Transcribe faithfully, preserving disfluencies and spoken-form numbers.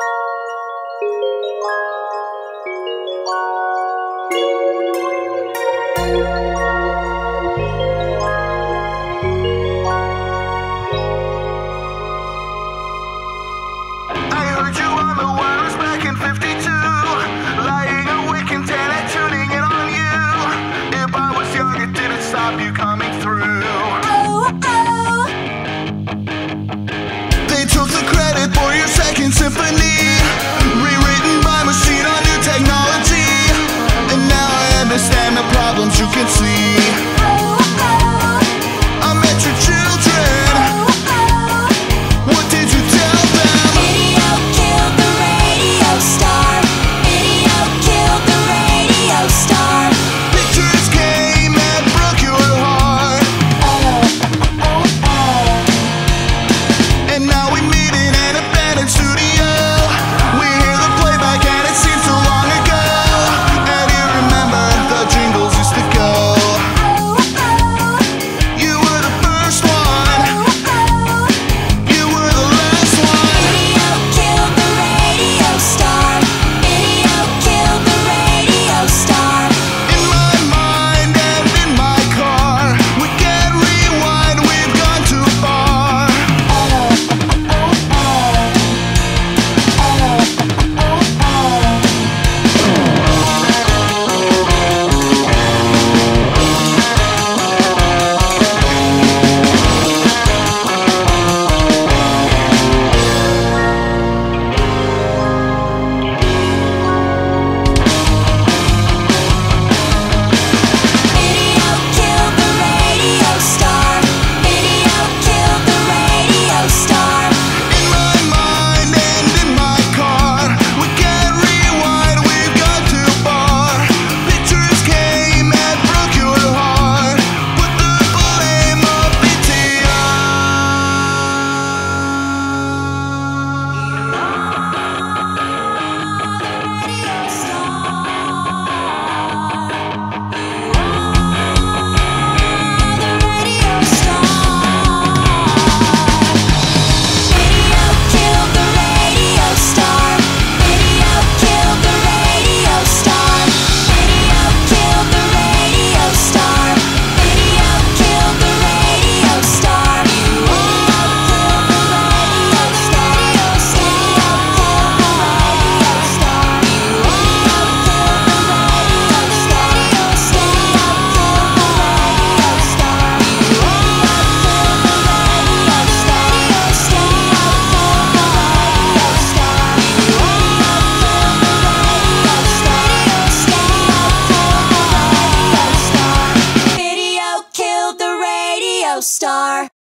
You coming through. Oh, oh. They took the credit for your second symphony, rewritten by machine on new technology. And now I understand the problems you can see. Oh, oh. I met your children. Oh, oh. What did you tell them? Video killed the radio star. Video killed the radio star. Pictures came and broke your heart. And now we meet in an abandoned studio. We hear the playback and it seems so long ago. And you remember the jingles used to go. You were the first one. You were the last one. Video killed the radio star. Video killed the radio star. In my mind and in my car, we can't rewind, we've gone too far. Video killed the radio star. Video killed the radio star. In my mind and in my car, we can't rewind, we've gone too far. Pictures came and broke your heart. Put the blame on P T Video killed the radio star. Video killed the radio star. Video killed the radio star. Video killed the radio star. Video killed the radio star. Video killed the radio star. Video killed the radio star.